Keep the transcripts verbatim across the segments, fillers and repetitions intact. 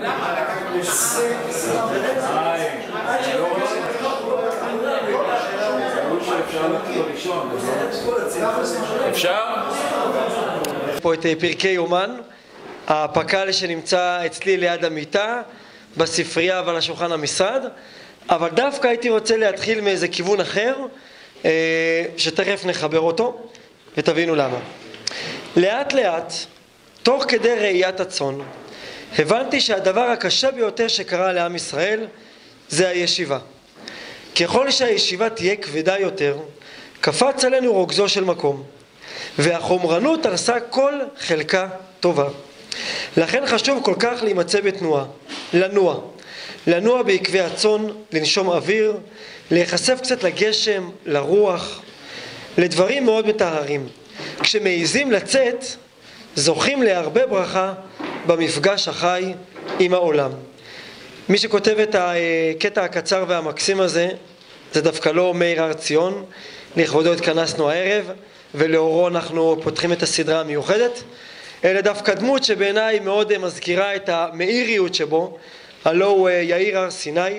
אפשר? פה את פרקי יומן, הפק"ל שנמצא אצלי ליד המיטה, בספרייה ועל השולחן המשרד, אבל דווקא הייתי רוצה להתחיל מאיזה כיוון אחר, שתכף נחבר אותו ותבינו למה. לאט לאט, תוך כדי ראיית הצאן, הבנתי שהדבר הקשה ביותר שקרה לעם ישראל זה הישיבה. ככל שהישיבה תהיה כבדה יותר, קפץ עלינו רוגזו של מקום, והחומרנות הרסה כל חלקה טובה. לכן חשוב כל כך להימצא בתנועה, לנוע, לנוע בעקבי הצאן, לנשום אוויר, להיחשף קצת לגשם, לרוח, לדברים מאוד מטהרים. כשמעיזים לצאת, זוכים להרבה ברכה במפגש החי עם העולם. מי שכותב את הקטע הקצר והמקסים הזה, זה דווקא לא מאיר הר ציון, לכבודו התכנסנו הערב, ולאורו אנחנו פותחים את הסדרה המיוחדת, אלא דווקא דמות שבעיניי מאוד מזכירה את המאיריות שבו, הלא הוא יאיר הר סיני.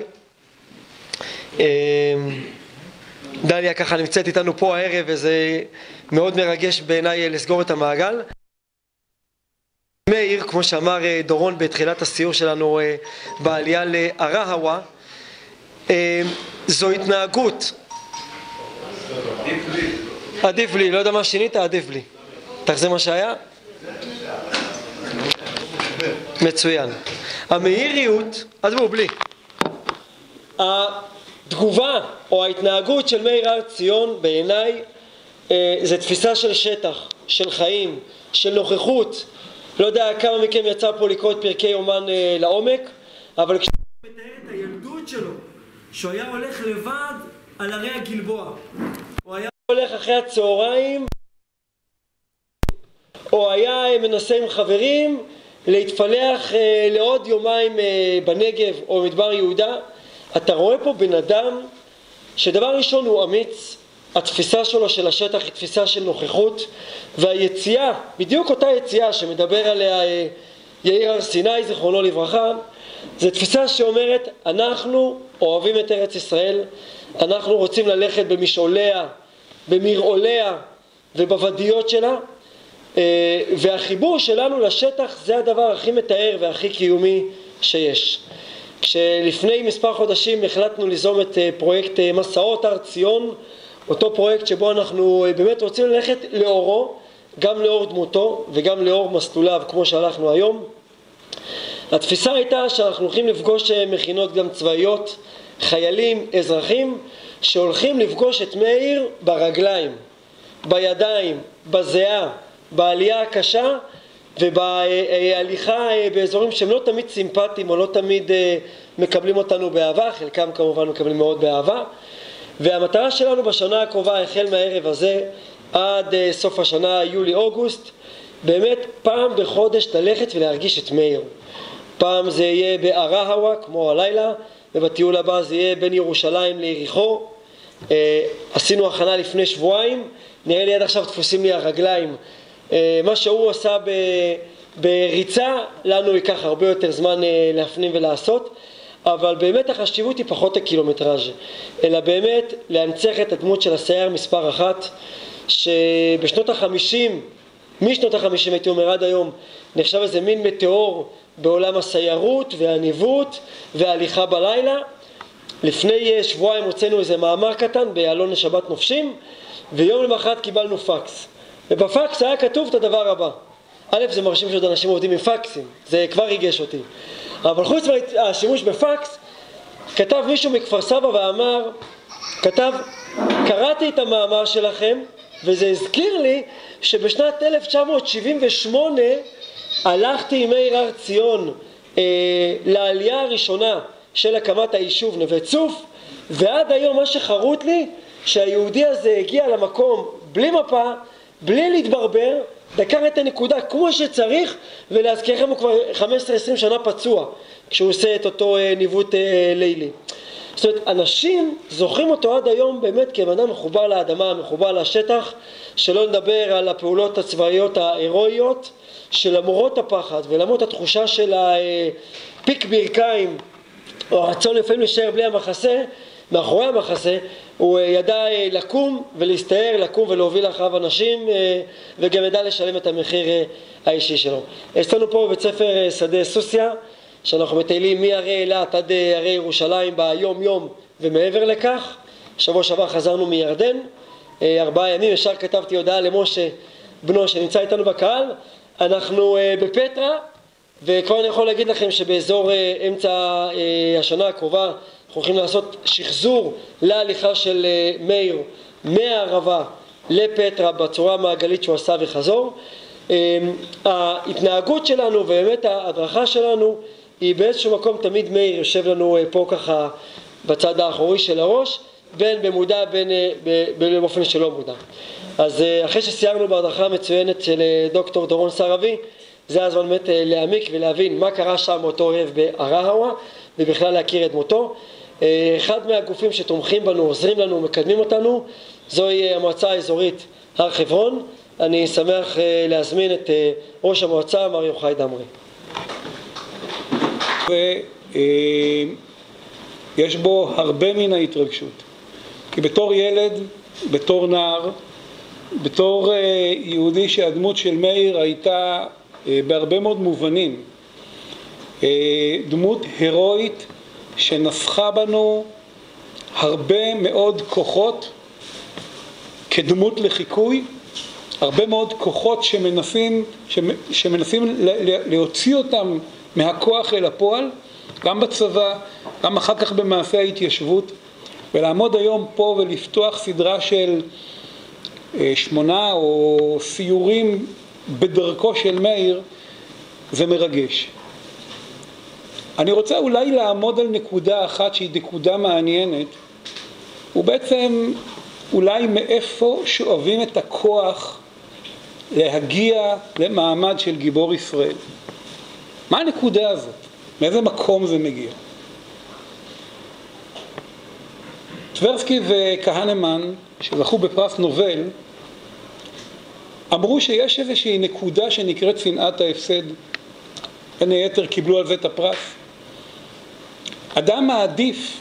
דליה ככה נמצאת איתנו פה הערב, וזה מאוד מרגש בעיניי לסגור את המעגל. מאיר, כמו שאמר דורון בתחילת הסיור שלנו בעלייה לערהווה, זו התנהגות. עדיף לי, לא יודע מה שינית, עדיף לי. תחזיר מה שהיה? מצוין. המאיריות, אז בואו, בלי. התגובה או ההתנהגות של מאיר הר ציון בעיניי זה תפיסה של שטח, של חיים, של נוכחות. לא יודע כמה מכם יצא פה לקרוא את פרקי יומן לעומק, אבל כשאתה מתאר את הילדות שלו, שהוא היה הולך לבד על הרי הגלבוע, הוא היה הולך אחרי הצהריים, או היה מנסה עם חברים להתפלח לעוד יומיים בנגב או מדבר יהודה. אתה רואה פה בן אדם שדבר ראשון הוא אמיץ, התפיסה שלו של השטח היא תפיסה של נוכחות, והיציאה, בדיוק אותה יציאה שמדבר עליה יאיר הר סיני זיכרונו לברכה, זו תפיסה שאומרת אנחנו אוהבים את ארץ ישראל, אנחנו רוצים ללכת במשעוליה, במרעוליה ובוודיות שלה, והחיבור שלנו לשטח זה הדבר הכי מתאר והכי קיומי שיש. כשלפני מספר חודשים החלטנו ליזום את פרויקט מסעות הר ציון, אותו פרויקט שבו אנחנו באמת רוצים ללכת לאורו, גם לאור דמותו וגם לאור מסלוליו כמו שהלכנו היום. התפיסה הייתה שאנחנו הולכים לפגוש מכינות גם צבאיות, חיילים, אזרחים, שהולכים לפגוש את מאיר ברגליים, בידיים, בזיעה, בעלייה הקשה ובהליכה באזורים שהם לא תמיד סימפטיים או לא תמיד מקבלים אותנו באהבה, חלקם כמובן מקבלים מאוד באהבה. והמטרה שלנו בשנה הקרובה, החל מהערב הזה עד סוף השנה, יולי-אוגוסט, באמת פעם בחודש ללכת ולהרגיש את מאיר. פעם זה יהיה בערהווה כמו הלילה, ובטיול הבא זה יהיה בין ירושלים ליריחו. אה, עשינו הכנה לפני שבועיים, נראה לי עד עכשיו תפוסים לי הרגליים. אה, מה שהוא עשה ב, בריצה, לנו ייקח הרבה יותר זמן אה, להפנים ולעשות, אבל באמת החשיבות היא פחות הקילומטראז', אלא באמת להנצח את הדמות של הסייר מספר אחת, שבשנות החמישים, משנות החמישים הייתי אומר עד היום, נחשב איזה מין מטאור בעולם הסיירות והניווט וההליכה בלילה. לפני שבועיים הוצאנו איזה מאמר קטן באלון לשבת נופשים, ויום למחרת קיבלנו פקס, ובפקס היה כתוב את הדבר הבא. א', זה מרשים שעוד אנשים עובדים עם פקסים, זה כבר ריגש אותי, אבל חוץ מהשימוש בפקס, כתב מישהו מכפר סבא ואמר, כתב, קראתי את המאמר שלכם, וזה הזכיר לי שבשנת אלף תשע מאות שבעים ושמונה הלכתי עם מאיר הר ציון אה, לעלייה הראשונה של הקמת היישוב נווה צוף, ועד היום מה שחרוט לי שהיהודי הזה הגיע למקום בלי מפה, בלי להתברבר, דקר את הנקודה כמו שצריך, ולהזכירכם הוא כבר חמש עשרה עשרים שנה פצוע כשהוא עושה את אותו אה, ניווט אה, לילי. זאת אומרת, אנשים זוכרים אותו עד היום באמת כאדם מחובר לאדמה, מחובר לשטח, שלא נדבר על הפעולות הצבאיות ההירואיות, שלמרות הפחד ולמרות התחושה של הפיק ברכיים או הרצון לפעמים להישאר בלי המחסה, מאחורי המחסה, הוא ידע לקום ולהסתער, לקום ולהוביל אחריו אנשים, וגם ידע לשלם את המחיר האישי שלו. יש לנו פה בבית ספר שדה סוסיה, שאנחנו מטיילים מהרי אילת עד הרי ירושלים ביום יום ומעבר לכך. שבוע שעבר חזרנו מירדן, ארבעה ימים, ישר כתבתי הודעה למשה בנו שנמצא איתנו בקהל. אנחנו בפטרה, וכבר אני יכול להגיד לכם שבאזור אמצע השנה הקרובה אנחנו הולכים לעשות שחזור להליכה של מאיר מהערבה לפטרה בצורה מעגלית שהוא עשה וחזור. ההתנהגות שלנו ובאמת ההדרכה שלנו היא באיזשהו מקום תמיד מאיר יושב לנו פה ככה בצד האחורי של הראש, בין במודע בין באופן שלא מודע. אז אחרי שסיימנו בהדרכה המצוינת של דוקטור דורון סרבי, זה הזמן באמת להעמיק ולהבין מה קרה שם אותו אוהב בערהאווה ובכלל להכיר את מותו. אחד מהגופים שתומכים בנו, עוזרים לנו, מקדמים אותנו, זוהי המועצה האזורית הר חברון. אני שמח להזמין את ראש המועצה מר יוחאי דמרי. ויש בו הרבה מן ההתרגשות, כי בתור ילד, בתור נער, בתור יהודי שהדמות של מאיר הייתה בהרבה מאוד מובנים דמות הירואית שנפחה בנו הרבה מאוד כוחות כדמות לחיקוי, הרבה מאוד כוחות שמנסים, שמנסים להוציא אותם מהכוח אל הפועל, גם בצבא, גם אחר כך במעשה ההתיישבות, ולעמוד היום פה ולפתוח סדרה של שמונה או סיורים בדרכו של מאיר, זה מרגש. אני רוצה אולי לעמוד על נקודה אחת שהיא נקודה מעניינת, ובעצם אולי מאיפה שואבים את הכוח להגיע למעמד של גיבור ישראל. מה הנקודה הזאת? מאיזה מקום זה מגיע? טברסקי וכהנמן, שזכו בפרס נובל, אמרו שיש איזושהי נקודה שנקראת שנאת ההפסד. בין היתר קיבלו על זה את הפרס. אדם מעדיף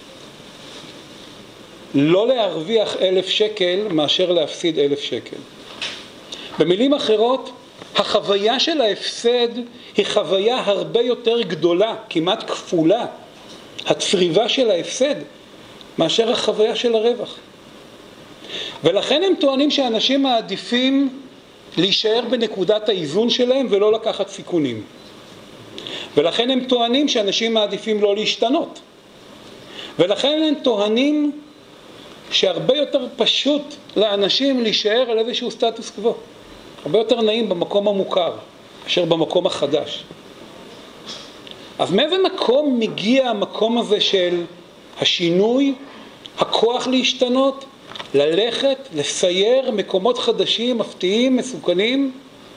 לא להרוויח אלף שקל מאשר להפסיד אלף שקל. במילים אחרות, החוויה של ההפסד היא חוויה הרבה יותר גדולה, כמעט כפולה, הצריבה של ההפסד, מאשר החוויה של הרווח. ולכן הם טוענים שאנשים מעדיפים להישאר בנקודת האיזון שלהם ולא לקחת סיכונים. ולכן הם טוענים שאנשים מעדיפים לא להשתנות. ולכן הם טוענים שהרבה יותר פשוט לאנשים להישאר על איזשהו סטטוס קוו. הרבה יותר נעים במקום המוכר, אשר במקום החדש. אז מאיזה מקום מגיע המקום הזה של השינוי, הכוח להשתנות, ללכת, לסייר מקומות חדשים, מפתיעים, מסוכנים?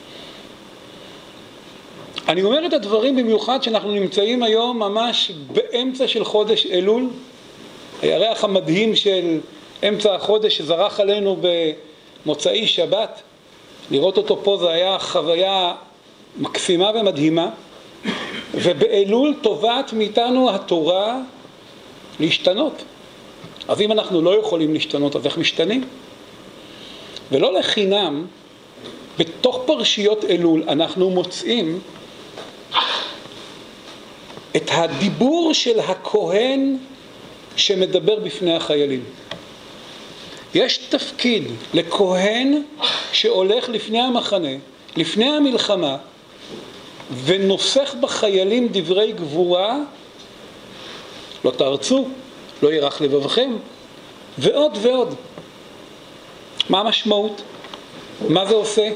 אני אומר את הדברים במיוחד שאנחנו נמצאים היום ממש באמצע של חודש אלול, הירח המדהים של אמצע החודש שזרח עלינו במוצאי שבת. לראות אותו פה זה היה חוויה מקסימה ומדהימה, ובאלול תובעת מאיתנו התורה להשתנות. אז אם אנחנו לא יכולים להשתנות, אז איך משתנים? ולא לחינם, בתוך פרשיות אלול אנחנו מוצאים את הדיבור של הכהן שמדבר בפני החיילים. יש תפקיד לכהן שהולך לפני המחנה, לפני המלחמה, ונוסח בחיילים דברי גבורה, לא תרצו, לא ירח לבבכם, ועוד ועוד. מה המשמעות? מה זה עושה?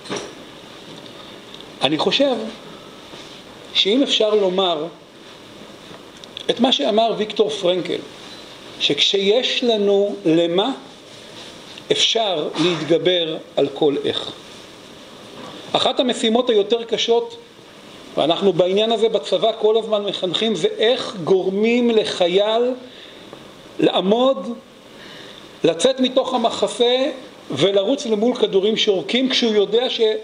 אני חושב שאם אפשר לומר את מה שאמר ויקטור פרנקל, שכשיש לנו למה, אפשר להתגבר על כל איך. אחת המשימות היותר קשות, ואנחנו בעניין הזה בצבא כל הזמן מחנכים, זה איך גורמים לחייל לעמוד, לצאת מתוך המחסה ולרוץ למול כדורים שורקים, כשהוא יודע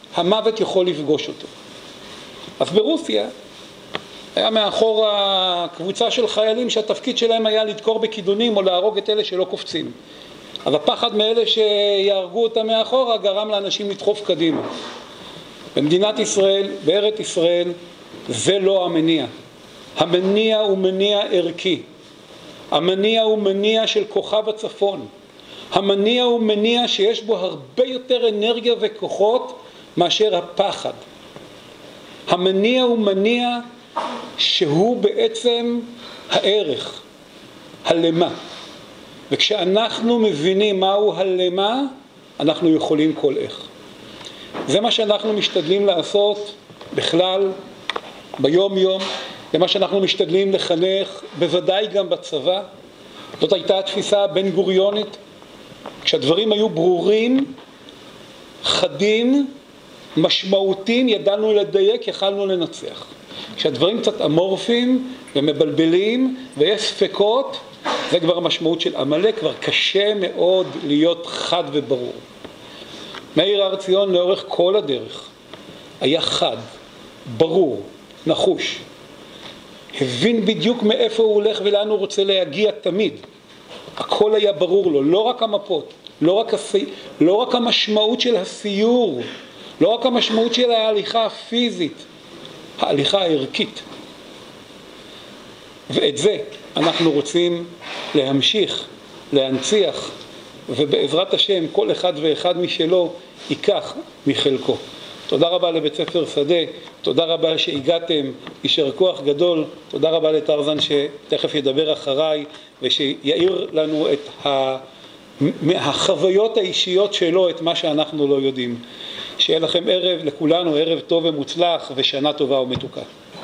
המוות יכול לפגוש אותו. אז ברוסיה היה מאחור הקבוצה של חיילים שהתפקיד שלהם היה לדקור בכידונים או להרוג את אלה שלא קופצים. אז הפחד מאלה שיהרגו אותם מאחורה גרם לאנשים לדחוף קדימה. במדינת ישראל, בארץ ישראל, זה לא המניע. המניע הוא מניע ערכי. המניע הוא מניע של כוכב הצפון. המניע הוא מניע שיש בו הרבה יותר אנרגיה וכוחות מאשר הפחד. המניע הוא מניע שהוא בעצם הערך, הלמה. וכשאנחנו מבינים מהו הלמה, אנחנו יכולים כל איך. זה מה שאנחנו משתדלים לעשות בכלל, ביום יום, זה מה שאנחנו משתדלים לחנך, בוודאי גם בצבא. זאת הייתה התפיסה הבן גוריונית. כשהדברים היו ברורים, חדים, משמעותיים, ידענו לדייק, יכלנו לנצח. כשהדברים קצת אמורפיים ומבלבלים ויש ספקות, זה כבר המשמעות של עמלק, כבר קשה מאוד להיות חד וברור. מאיר הר ציון לאורך כל הדרך היה חד, ברור, נחוש. הבין בדיוק מאיפה הוא הולך ולאן הוא רוצה להגיע תמיד. הכל היה ברור לו, לא רק המפות, לא רק, הסי... לא רק המשמעות של הסיור, לא רק המשמעות של ההליכה הפיזית, ההליכה הערכית. ואת זה אנחנו רוצים להמשיך, להנציח, ובעזרת השם כל אחד ואחד משלו ייקח מחלקו. תודה רבה לבית ספר שדה, תודה רבה שהגעתם, יישר כוח גדול, תודה רבה לטרזן שתכף ידבר אחריי ושיעיר לנו את ה... החוויות האישיות שלו, את מה שאנחנו לא יודעים. שיהיה לכם ערב, לכולנו ערב טוב ומוצלח ושנה טובה ומתוקה.